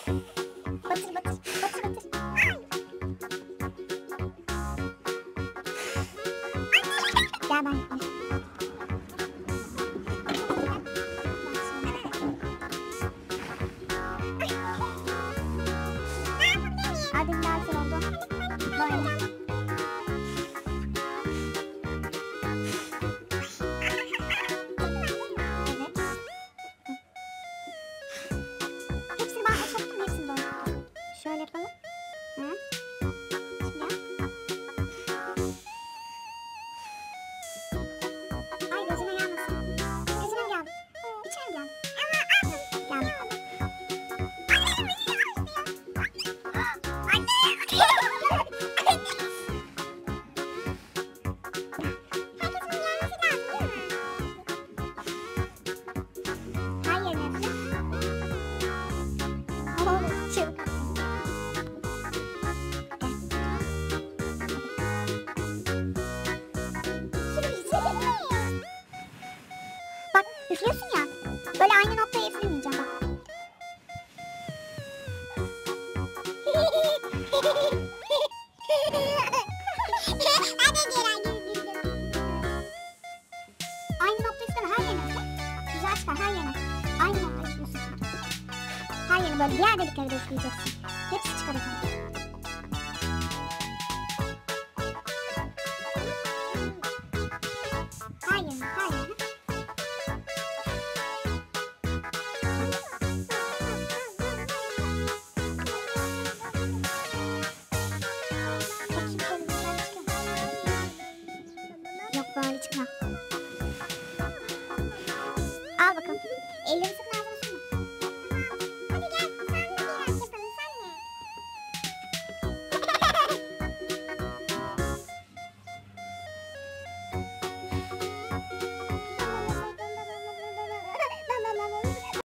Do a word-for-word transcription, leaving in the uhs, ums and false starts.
Batır batır. Batır batır. Gel ben yapayım. Hadi bir daha güzel oldu. Böyle. Şöyle yapalım. Hı? Şimdi yap. Ay gözüme gelmesin. Gözüme mi geldi? İçine mi geldi? Geldi. Her yerine yapacağım. Oh, çılgın. Bak üflüyorsun ya. Böyle aynı noktaya üflemeyeceğim bak. Aynı nokta üfleme, her yerine üfle. Güzel çıkar, her yerine. Aynı nokta üflüyorsun. Her yerine böyle bir yerde bir kere de üfleyeceksin. Hepsi çıkaracak.